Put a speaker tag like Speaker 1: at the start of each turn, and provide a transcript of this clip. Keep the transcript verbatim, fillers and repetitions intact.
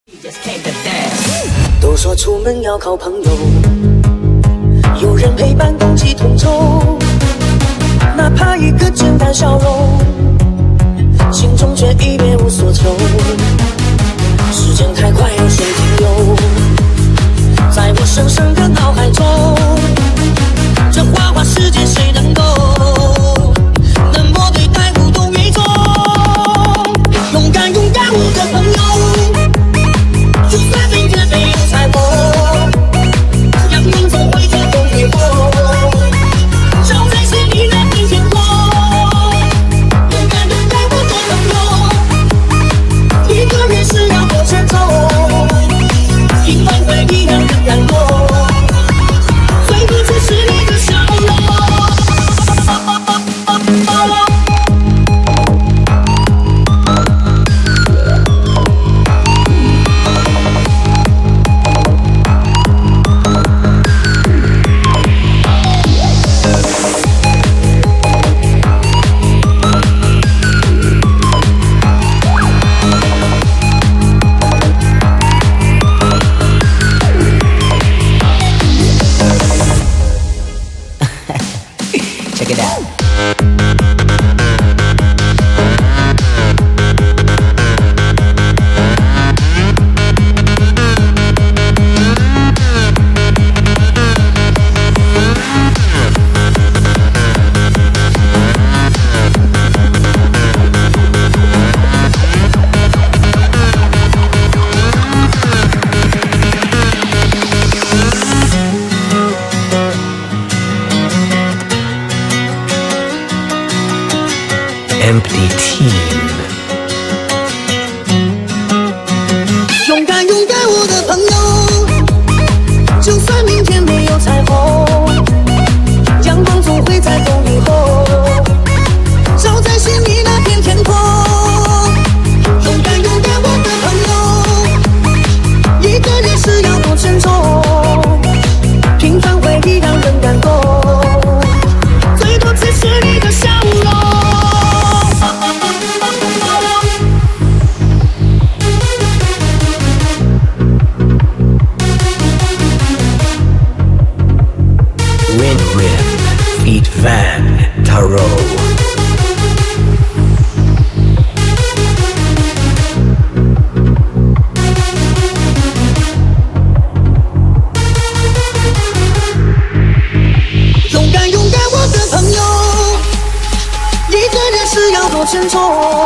Speaker 1: 都说出门要靠朋友，有人陪伴共济同舟，哪怕一个简单笑容，心中却已别无所求。时间太快，有谁停留？在我深深的脑海中，这花花世界谁能够冷漠对待无动于衷？勇敢勇敢，我的朋友，就算明天没有彩虹，阳光总会在风雨后照在心里的片天空。勇敢勇敢，我的朋友，一个人是要多沉重，平凡回忆让人感动。
Speaker 2: Check it out. Empty Team。
Speaker 1: 勇敢勇敢，我的朋友，就算明天没有彩虹，阳光总会在风雨后照在心里那片天空。勇敢勇敢，我的朋友，一个人是要多沉重，平凡回忆让人感动，最多只是你的笑容。
Speaker 2: Red Rim feat. Van Taro。
Speaker 1: 勇敢勇敢，我的朋友，一个人是要多沉重。